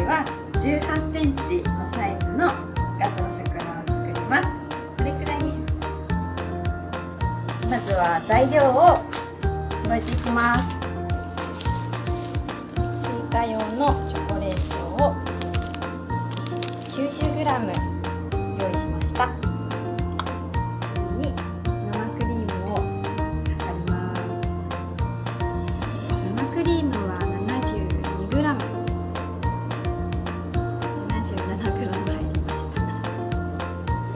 は18センチのサイズのガトーショコラを作ります。これくらいです。まずは材料を揃えていきます。スイカ用のチョコレートを 90g 用意しました。次に生クリームを量ります。生クリームは 72g 入りました。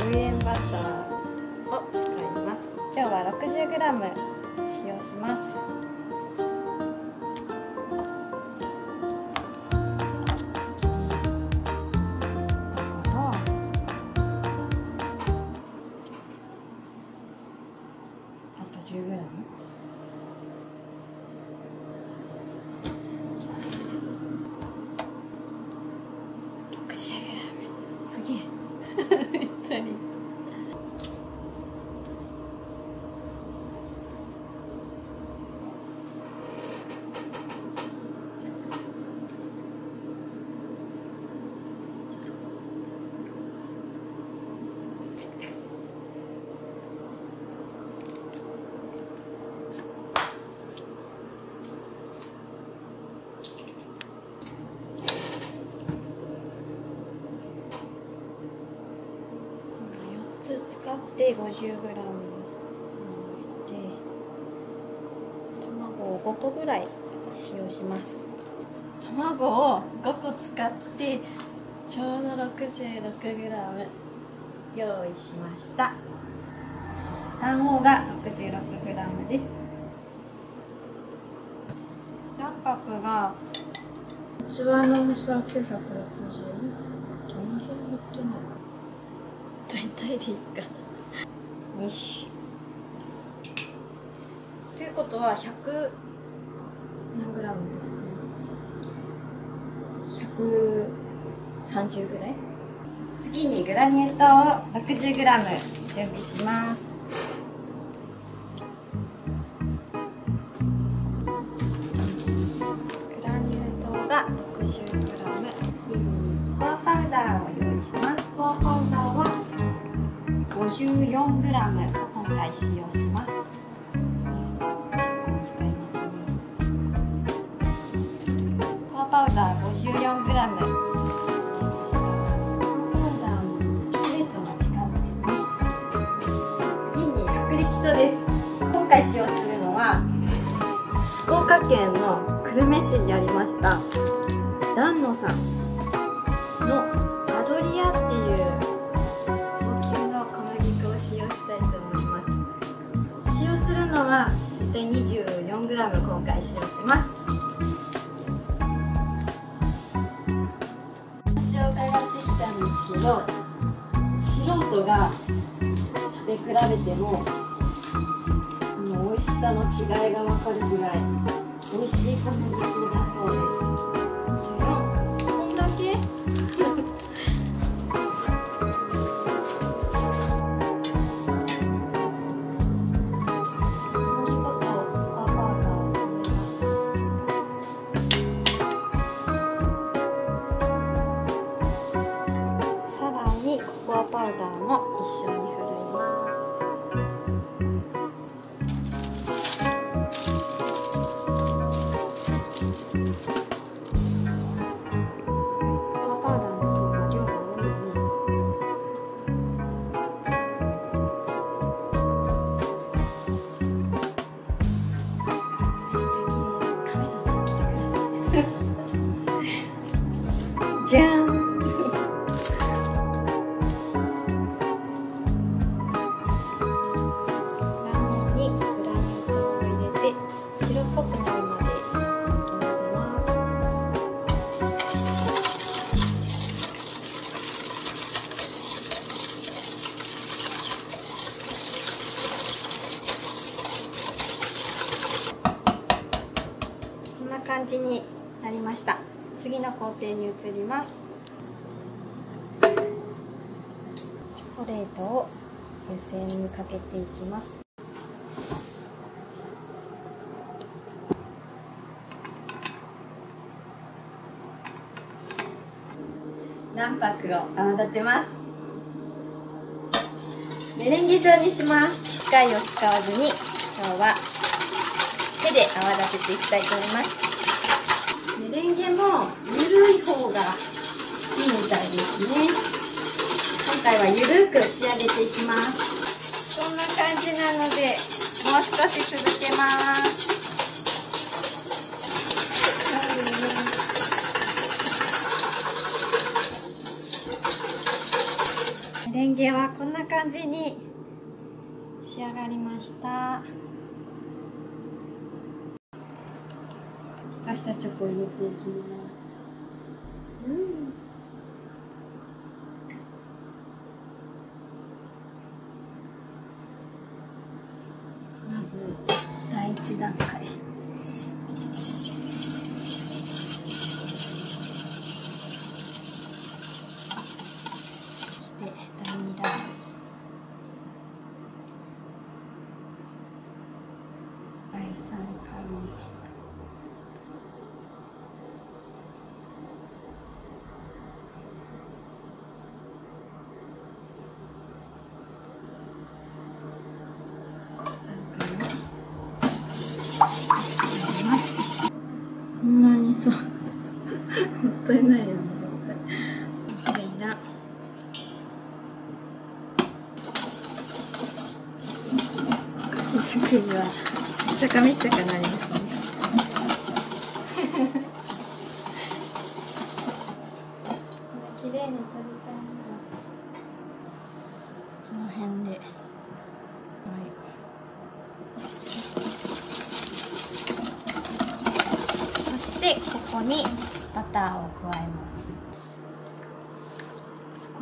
無塩バターを使います。今日は 60g 使用します。10g。 60g。 すげえめっちゃり使って 50g 入れて、卵を5個ぐらい使用します。卵を5個使ってちょうど 66g 用意しました。卵黄が 66g です。卵白が器の重さ960円。大体でいいか。よし。ということは100何グラムですかね。130ぐらい。次にグラニュー糖を 60g 準備します。グラニュー糖が 60g。次にココアパウダーを用意します。ココアパウダーは54g 今回使用します。使いますね。ココアパウダー 54g。パウダーもチョコレートも使うんですね。次に薄力粉です。今回使用するのは福岡県の久留米市にありました檀野さんのアドリアっていうは大体 24g 今回使用します。私を伺ってきたんですけど、素人が食べ比べても美味しさの違いが分かるぐらい美味しい小麦粉だそうです。こんだけココアパウダーも一緒に振るいます。ココアパウダーの方が量が多いね。めっちゃ綺麗。カメラさん来てください。じゃーん。こんな感じになりました。次の工程に移ります。チョコレートを湯煎にかけていきます。 クを泡立てます。メレンゲ状にします。機械を使わずに今日は手で泡立てていきたいと思います。メレンゲもゆるい方がいいみたいですね。今回はゆるく仕上げていきます。こんな感じなのでもう少し続けます。メレンゲはこんな感じに仕上がりました。溶かしたチョコを入れていきます。まず第一段階。そして第二段階。第三回目。こんなにさもったいないよね。きれいなお菓子作りはめっちゃかめっちゃかなりますね。きれいに撮りたいな。この辺で。でここにバターを加えます。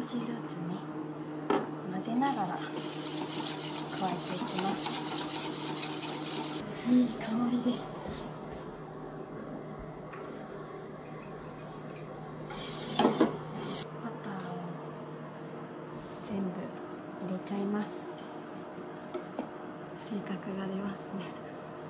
少しずつね混ぜながら加えていきます。いい香りです。バターを全部入れちゃいます。性格が出ますね。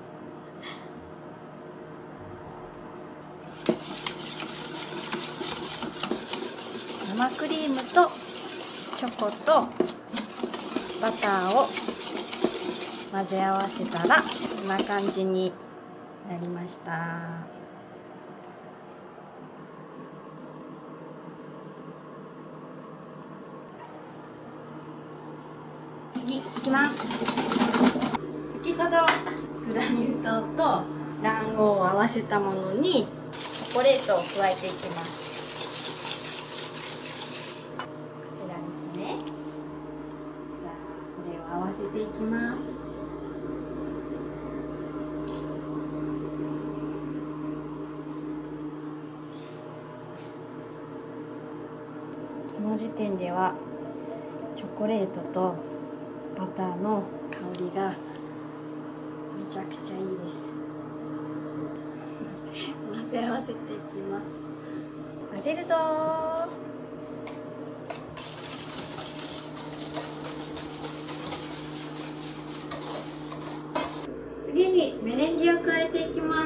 生クリームとチョコとバターを混ぜ合わせたらこんな感じになりました。次いきます。先ほどグラニュー糖と卵黄を合わせたものにチョコレートを加えていきます。合わせていきます。この時点ではチョコレートとバターの香りがめちゃくちゃいいです。混ぜ合わせていきます。混ぜるぞー。次にメレンゲを加えていきます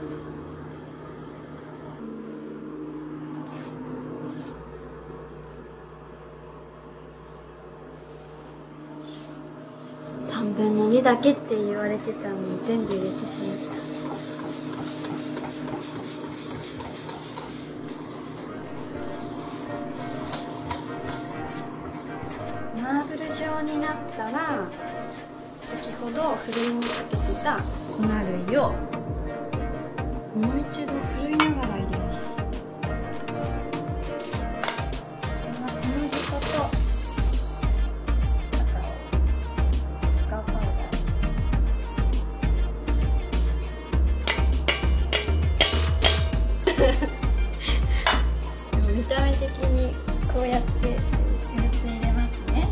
。3分の2だけって言われてたのに全部入れてしまった。マーブル状になったら先ほどふるいにかけてた粉類をもう一度ふるいながら入れます。小麦粉とカカオパウダー見た目的にこうやって入れますね。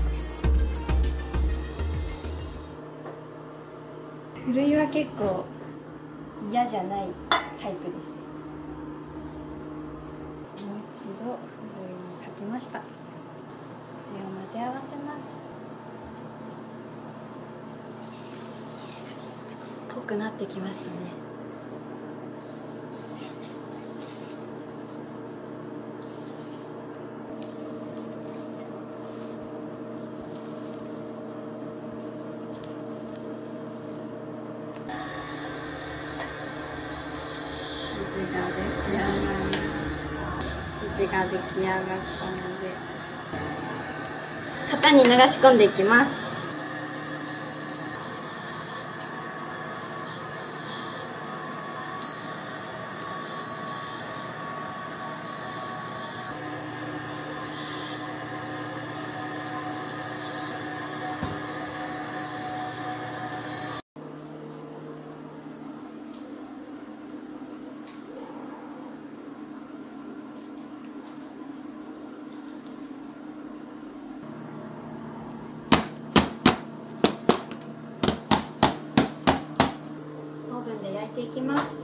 ふるいは結構嫌じゃないタイプです。もう一度ふるいにかけました。これを混ぜ合わせます。濃くなってきましたね。 が出来上がったので型に流し込んでいきます。オーブンで焼いていきます。